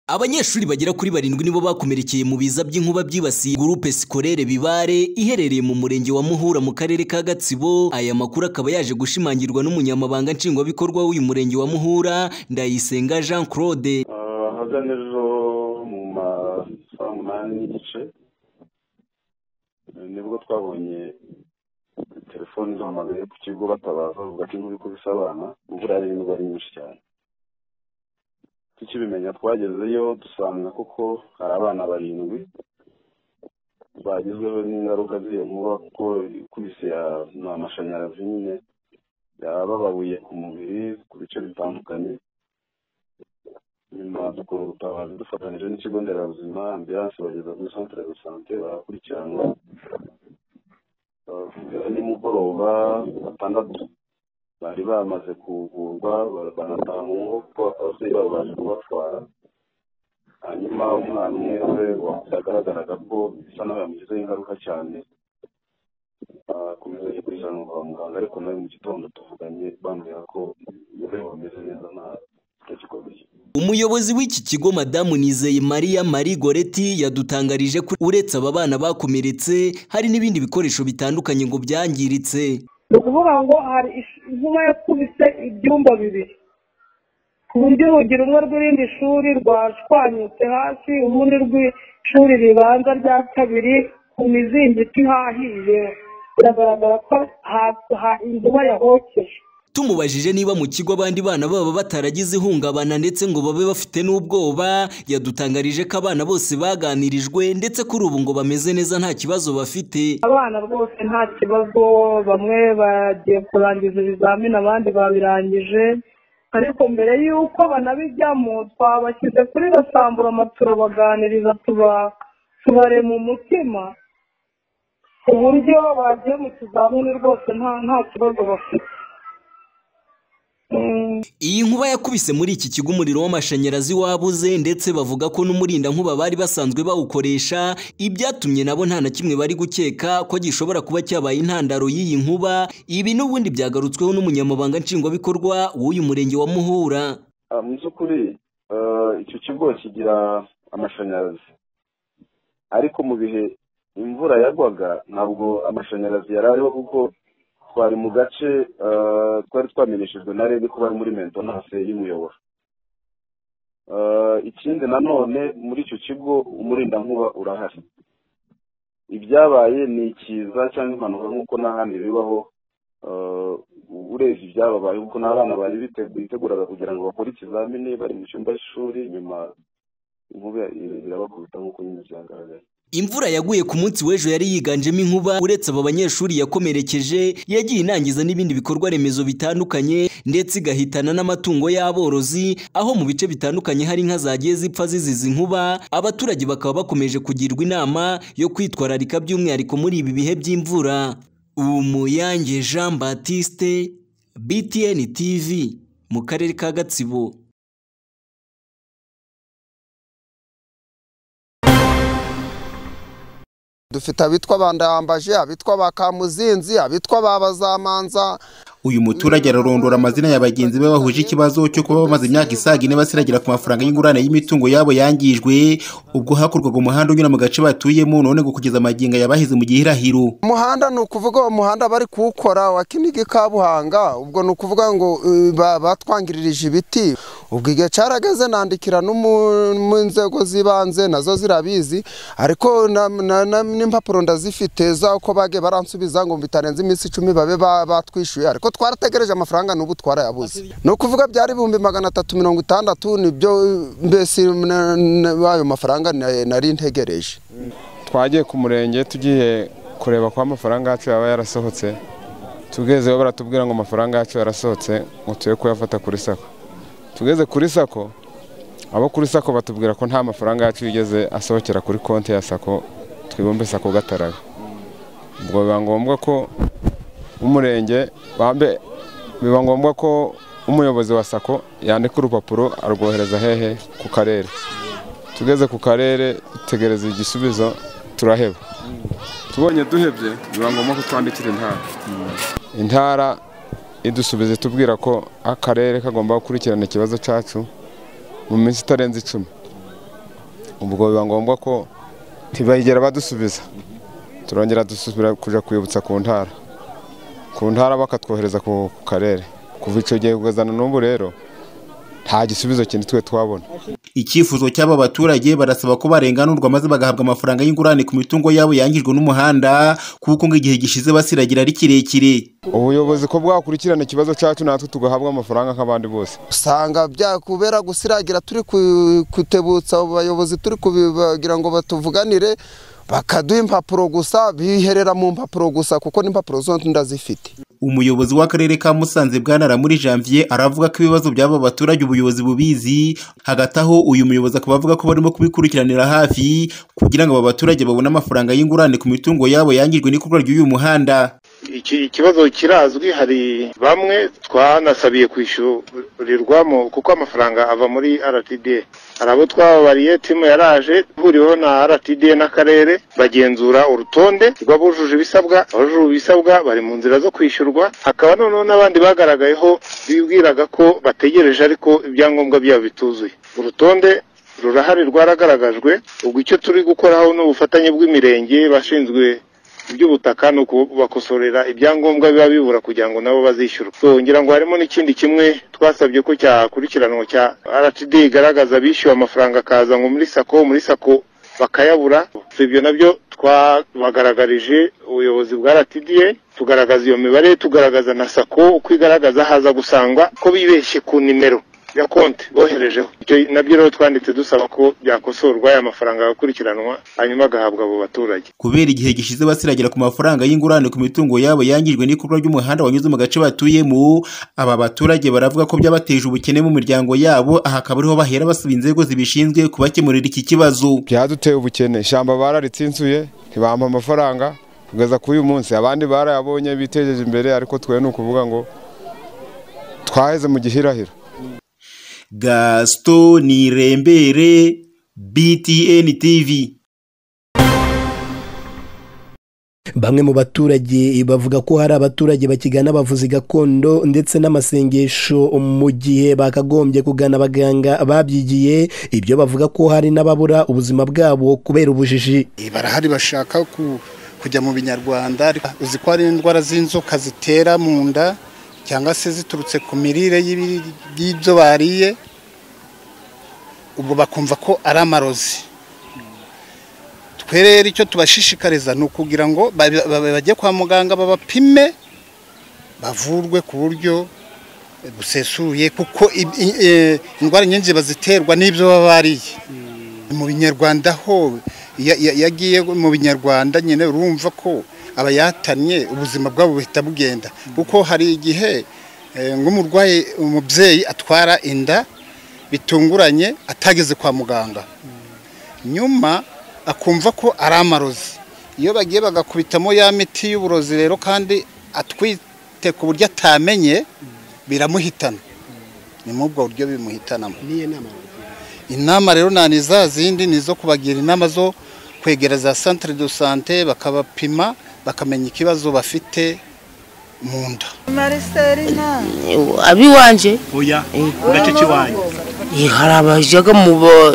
Abanyeshuri bagera kuri 7 nibo bakomerekeye mu biza by'inkuba byibasiye groupe scolaire Bibare iherereye mu murenge wa Muhura mu karere ka Gatsibo. Aya makuru akaba yaje gushimangirwa n'umunyamabanga nshingwabikorwa w'uyu murenge wa Muhura, Ndayisenga Jean Claude. Hazanejo mu masamunani n'igice nibwo twabonye telefoni z'amagare ku kigo batabaza bavuga ko inkuru ikubise abana ubura ari indwara nyinshi cyane. Tukibimenya twagezeyo dusanga koko hari abana 7 bagizweho n'ingaruka z'iyo nkuba kuko ikubise amashanyarazi nyine yabababuye ku mubiri ku bice bitandukanye. Nyuma dukora ubutabazi dufatanyije n'ikigo nderabuzima, ambulance bageza kuri centre de santé bakurikirana. Nimugoroba 6 bari bamaze kuvurwa banataha mu ngo kuko ababyeyi babo baje kubatwara. Hanyuma umwana umwe byagaragaraga ko bisa naho yamugizeho ingaruka cyane, akomeza gukurikirana kwa muganga, ariko nawe mu gitondo tuvuganye bambwira ko bameze neza nta kibazo. Umuyobozi w'iki kigo Madamu Nizeye Marie Goretti yadutangarije ko uretse aba bana bakomeretse hari n'ibindi bikoresho bitandukanye ngo byangiritse. Ukuvuga ngo hari inkuba yakubise ibyumba 2 ku buryo urugi rumwe rw'irindi shuri rwashwanyutse hasi, urundi rw'ishuri ribanza rya kabiri ku mizingiti hahiye. Biragaragara ko inkuba yahokeje. Tumubajije niba mu kigo abandi bana baba bataragize ihungabana ndetse ngo babe bafite n'ubwoba, yadutangarije ko abana bose baganirijwe ndetse kuri ubu ngo bameze neza nta kibazo bafite. Abana bose nta kibazo, bamwe bagiye kurangiza ibizamini abandi babirangije, ariko mbere y'uko banabijyamo twabashyize kuri Basambura turabaganiriza tubarema umutima ku buryo bagiye mu kizamini rwose nta kibazo bafite. Iyi nkuba yakubise muri iki kigo umuriro w'amashanyarazi wabuze, ndetse bavuga ko n'umurinda nkuba bari basanzwe bawukoresha, ibyatumye nabo nta na kimwe bari gukeka ko gishobora kuba cyabaye intandaro y'iyi nkuba. Ibi n'ubundi byagarutsweho n'umunyamabanga nshingwabikorwa w'uyu murenge wa Muhura. Mu by'ukuri icyo kigo kigira amashanyarazi, ariko mu bihe imvura yagwaga ntabwo amashanyarazi yari ariho kuko twari mu gace twari twamenyeshejwe na REG ko bari muri maintenance y'umuyoboro. Ikindi nanone muri icyo kigo umurinda nkuba urahari. Ibyabaye ni ikiza cyangwa impanuka nk'uko n'ahandi bibaho, urebye ibyababaye kuko n'abana bari biteguraga kugira ngo bakore ikizamini bari mu cyumba cy'ishuri, nyuma inkuba irabakubita nk'uko nyine byagaragaye. Imvura yaguye ku munsi w'ejo yari yiganjemo inkuba, uretse aba banyeshuri yakomerekeje yagiye inangiza n'ibindi bikorwa remezo bitandukanye ndetse igahitana n'amatungo y'aborozi, aho mu bice bitandukanye hari inka zagiye zipfa zizize inkuba. Abaturage bakaba bakomeje kugirwa inama yo kwitwararika by'umwihariko muri ibi bihe by'imvura. Umuyange Jean Baptiste, BTN TV mu karere ka Gatsibo. Dufite abitwa Bandambaje, abitwa Bakamuzinzi, abitwa Babazamanza. Uyu muturage ararondora amazina ya bagenzi be bahuje ikibazo cyo kuba bamaze imyaka isaga 4 basiragira ku mafaranga y'ingurane y'imitungo yabo yangijwe ubwo hakorwaga umuhanda unyura mu gace batuyemo, none ngo kugeza amaginga yabahize mu gihirahiro. Umuhanda ni ukuvuga umuhanda bari kuwukora wa Kinigi Kabuhanga, ubwo ni ukuvuga ngo batwangiririje ibiti. Ubwo igihe carageze nandikira mu nzego zibanze nazo zirabizi, ariko n'impapuro ndazifite za uko bage baransubiza ngo bitarenze iminsi 10 babe batwishuye, ariko twarategereje amafaranga n'ubu twarayabuze. No kuvuga byari 360 nibyo mbese ayo mafaranga nari ntegereje. Twagiye ku murenge tugiye kureba ko amafaranga yacu yaba yarasohotse, tugezeho baratubwira ngo amafaranga yacu yarasohotse ngo tuye kuyafata kuri sako. Tugeze kuri sako, abo kuri sako batubwira ko nta mafaranga yacu yigeze asohokera kuri konti ya sako twibombe sako Gataraga. Ubwo biba ngombwa ko umurenge biba ngombwa ko umuyobozi wa sako yandika urupapuro arwohereza hehe ku karere. Tugeze ku karere tegereza igisubizo turaheba. Tubonye duhebye biba ngombwa ko twandikira intara idusubize tubwira ko akarere kagomba gukurikirana ikibazo cyacu mu minsi itarenze 10. ubwo biba ngombwa ko ntibagera badusubiza, turongera dusubira kuja kwibutsa ku ntara bakatwohereza ku karere. Kuva icyo gihe kugezana n'ubu rero nta gisubizo kindi twe twabona. Icyifuzo cy'aba baturage barasaba ko barenganurwa maze bagahabwa amafaranga y'ingurane ku mitungo yabo yangijwe n'umuhanda, kuko ngo igihe gishize basiragira ari kirekire. Ubuyobozi ko bwakurikirana ikibazo cyacu natwe tugahabwa amafaranga nk'abandi bose. Usanga byakubera gusiragira turi kutebutsa abayobozi turi kubigira ngo batuvuganire, bakaduha impapuro gusa, biherera mu mpapuro gusa kuko n'impapuro zo ndazifite. Umuyobozi w'akarere ka Musanze Bwana muri Janvier aravuga ko ibibazo by'aba baturage ubuyobozi bubizi, hagati aho uyu muyobozi akaba avuga ko barimo kubikurikiranira hafi kugira ngo aba baturage babone amafaranga y'ingurane ku mitungo yabo yangijwe n'ikorwa ry'uyu muhanda. Ikibazo kirazwi, hari bamwe twanasabiye kwishyurirwamo kuko amafaranga ava muri RTD. Hari abo twababariye, timu yaraje ihuriweho na RTD n'akarere bagenzura urutonde rw'abujuje ibisabwa. Abujuje ibisabwa bari mu nzira zo kwishyurwa. Hakaba noneho n'abandi bagaragayeho bibwiraga ko bategereje ariko ibyangombwa byabo bituzuye. Urutonde rurahari, rwaragaragajwe. Ubwo icyo turi gukoraho n'ubufatanye bw'imirenge bashinzwe iby'ubutaka no kubakosorera ibyangombwa biba bibura kugira ngo nabo bazishyura. Ngira ngo harimo n'ikindi kimwe twasabye ko cyakurikiranwa cya RTD igaragaza bishyuye amafaranga akaza ngo muri sako bakayabura. Ibyo nabyo twabagaragarije ubuyobozi bwa RTD, tugaragaza iyo mibare, tugaragaza na sako uko igaragaza, haza gusangwa ko bibeshye ku nimero ya konti boherejeho. Icyo nabyo rero twanditse dusaba ko byakosorwa aya mafaranga agakurikiranwa hanyuma agahabwa abo baturage. Kubera igihe gishize basiragira ku mafaranga y'ingurane ku mitungo yabo yangijwe n'ikorwa ry'umuhanda wanyuze mu gace batuyemo, aba baturage baravuga ko byabateje ubukene mu miryango yabo, aha akaba ariho bahera basaba inzego zibishinzwe kubakemurira iki kibazo. Byaduteye ubukene, ishyamba bararitsinsuye ntibampa amafaranga kugeza kuri uyu munsi. Abandi barayabonye bitejeje imbere, ariko twe ni ukuvuga ngo twaheze mu gihirahiro. Gaston Nirembere, BTN TV. Bamwe mu baturage bavuga ko hari abaturage bakigana abavuzi gakondo ndetse n'amasengesho mu gihe bakagombye kugana abaganga babyigiye. Ibyo bavuga ko hari n'ababura ubuzima bwabo kubera ubujiji. Barahari bashaka kujya mu binyarwanda, uzi ko hari indwara z'inzoka zitera mu nda cyangwa se ziturutse ku mirire y'ibyo bariye, ubwo bakumva ko ari amarozi. Twe rero icyo tubashishikariza ni ukugira ngo bajye kwa muganga babapime, bavurwe ku buryo busesuye, kuko indwara nyinshi baziterwa n'ibyo baba bariye. Mu binyarwanda ho yagiye mu binyarwanda nyine urumva ko abayatanye ubuzima bwabo buhita bugenda, kuko hari igihe ng'umurwayi umubyeyi atwara inda bitunguranye atageze kwa muganga, nyuma akumva ko ari amarozi. Iyo bagiye bagakubitamo ya miti y'uburozi rero kandi atwite ku buryo atamenye, biramuhitana. Ni mu bwo buryo bimuhitanamo. Inama rero nani za zindi nizo kubagira inama zo kwegera za centre de santé bakabapima, bakamenya ikibazo bafite mu nda. Abi wanje oya gace kiwanye hari abajaga mu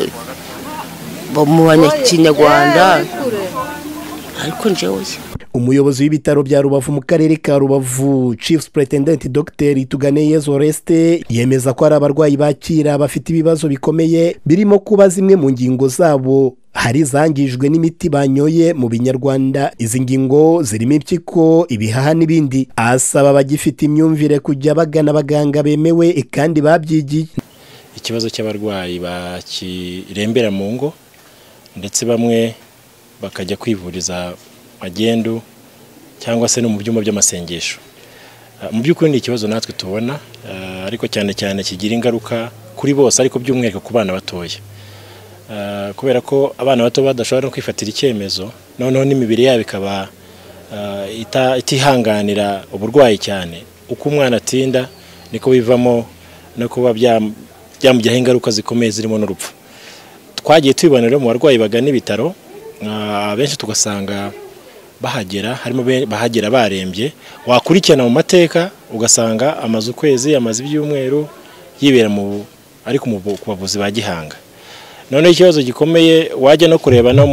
Banyarwanda ariko njewe. Umuyobozi w'ibitaro bya Rubavu mu karere ka Rubavu, Chief Superintendent Dr. Tuganeyezu Oreste, yemeza ko ari abarwayi bakira bafite ibibazo bikomeye birimo kuba zimwe mu ngingo zabo hari zangijwe n'imiti banyoye mu binyarwanda. Izi ngingo zirimo impyiko, ibihaha n'ibindi. Asaba abagifite imyumvire kujya bagana abaganga bemewe kandi babyigiye. Ikibazo cy'abarwayi bakirembera mu ngo ndetse bamwe bakajya kwivuriza magendu cyangwa se no mu byumba by'amasengesho. Mu by'ukuri ni ikibazo natwe tubona, ariko cyane cyane kigira ingaruka kuri bose, ariko by'umwihariko ku bana batoya, kubera ko abana bato badashobora no kwifatira icyemezo, noneho n'imibiri yabo ikaba itihanganira uburwayi cyane. Uko umwana atinda niko bivamo no kuba byamugiraho ingaruka zikomeye zirimo n'urupfu. Twagiye tubibonera mu barwayi bagana ibitaro, benshi tugasanga bahagera barembye, wakurikirana mu mateka ugasanga amaze ukwezi, amaze ibyumweru yibera ariko ku bavuzi ba gihanga. none ikibazo gikomeye wajya no kureba no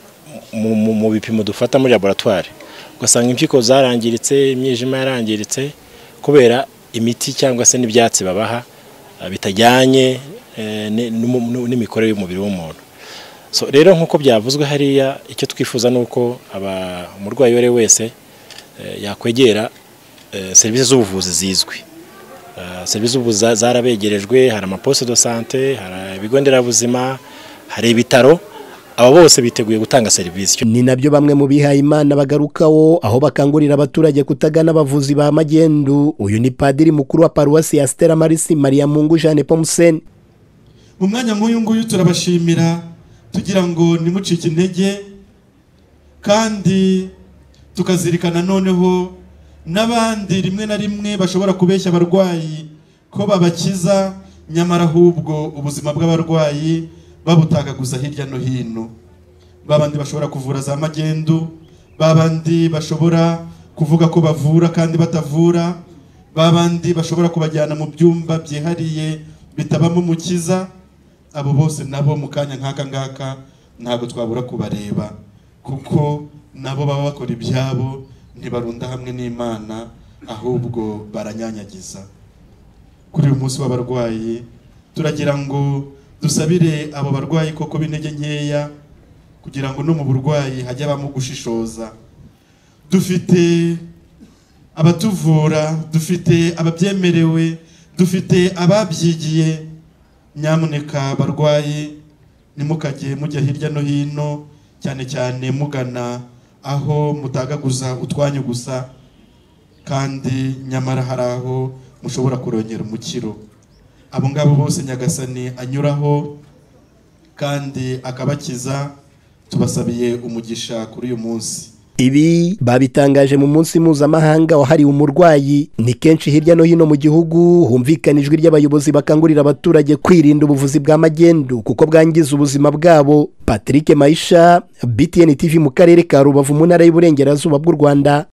mu bipimo dufata muri laboratoire ugasanga impyiko zarangiritse, imyijima yarangiritse kubera imiti cyangwa se n'ibyatsi babaha bitajyanye n'imikorere y'umubiri w'umuntu. So rero nkuko byavuzwe hariya, icyo twifuza nuko umurwayi wese wese yakwegera serivisi z'ubuvuzi zizwi. Serivisi z'ubuvuzi zarabegerejwe, hari amaposte de santé, hari ibigo nderabuzima, hari ibitaro, abo bose biteguye gutanga serivisi. Ni nabyo bamwe mu bihaye Imana bagarukaho, aho bakangurira abaturage kutagana abavuzi ba magendu. Uyu ni padiri mukuru wa paruwasi ya Stella Marisi Maria Mungu Jeanne Pomsen. Mu mwanya nk'uyu nguyu turabashimira tugira ngo nimucike intege, kandi tukazirikana noneho n'abandi rimwe na rimwe bashobora kubeshya abarwayi ko babakiza, nyamara ahubwo ubuzima bw'abarwayi babutagaguza hirya no hino. Babandi bashobora kuvura za magendu, babandi bashobora kuvuga ko bavura kandi batavura, babandi bashobora kubajyana mu byumba byihariye bitabamo umukiza. Abo bose nabo mu kanya nk'aka ngaka ntabwo twabura kubareba, kuko nabo baba bakora ibyabo, ntibarunda hamwe n'Imana, ahubwo baranyanyagiza. Kuri uyu munsi w'abarwayi turagira ngo dusabire abo barwayi koko b'intege nkeya, kugira ngo no mu burwayi hajye abamo gushishoza. Dufite abatuvura, dufite ababyemerewe, dufite ababyigiye. Nyamuneka barwayi nimukajye mujya hirya no hino, cyane cyane mugana aho mutagaguza utwanyu gusa, kandi nyamara hari aho mushobora kurongera umukiro. Abo ngabo bose Nyagasani anyuraho kandi akabakiza, tubasabiye umugisha kuri uyu munsi. Ibi babitangaje mu munsi mpuzamahanga wahariwe umurwayi. Ni kenshi hirya no hino mu gihugu humvikana ijwi ry'abayobozi bakangurira abaturage kwirinda ubuvuzi bwa magendu kuko bwangiza ubuzima bwabo. Patrick Maisha, BTN TV mu karere ka Rubavu mu ntara y'Uburengerazuba bw'u Rwanda.